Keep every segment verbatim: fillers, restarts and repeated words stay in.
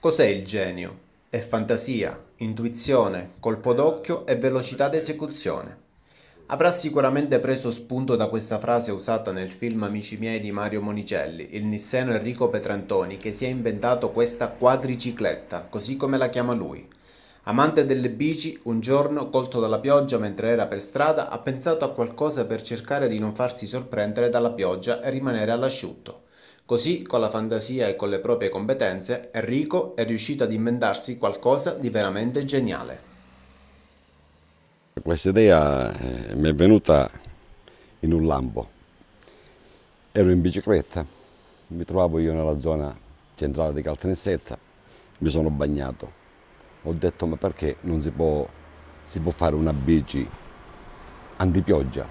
Cos'è il genio? È fantasia, intuizione, colpo d'occhio e velocità d'esecuzione. Avrà sicuramente preso spunto da questa frase usata nel film Amici miei di Mario Monicelli, il nisseno Enrico Petrantoni, che si è inventato questa quadricicletta, così come la chiama lui. Amante delle bici, un giorno, colto dalla pioggia mentre era per strada, ha pensato a qualcosa per cercare di non farsi sorprendere dalla pioggia e rimanere all'asciutto. Così, con la fantasia e con le proprie competenze, Enrico è riuscito ad inventarsi qualcosa di veramente geniale. Questa idea eh, mi è venuta in un lampo. Ero in bicicletta, mi trovavo io nella zona centrale di Caltanissetta, mi sono bagnato. Ho detto ma perché non si può, si può fare una bici antipioggia?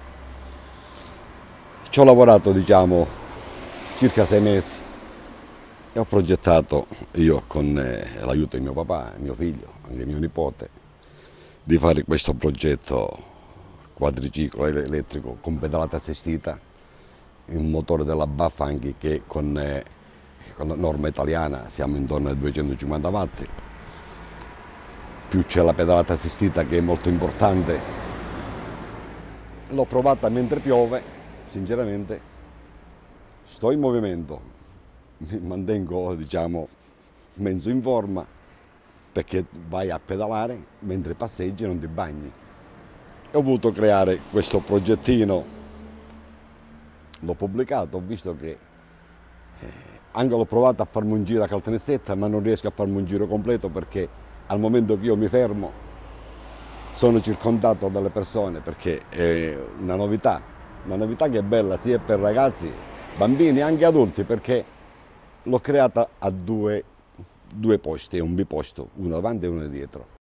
Ci ho lavorato diciamo circa sei mesi e ho progettato io con eh, l'aiuto di mio papà, mio figlio, anche mio nipote, di fare questo progetto quadriciclo elettrico con pedalata assistita, un motore della Bafanghi che con, eh, con la norma italiana siamo intorno ai duecentocinquanta watt, più c'è la pedalata assistita che è molto importante. L'ho provata mentre piove, sinceramente sto in movimento, mi mantengo diciamo mezzo in forma perché vai a pedalare mentre passeggi e non ti bagni. E ho voluto creare questo progettino, l'ho pubblicato, ho visto che eh, anche l'ho provato a farmi un giro a Caltanissetta, ma non riesco a farmi un giro completo perché al momento che io mi fermo sono circondato dalle persone perché è una novità, una novità che è bella sia per ragazzi, bambini e anche adulti perché l'ho creata a due, due posti, è un biposto, uno davanti e uno dietro.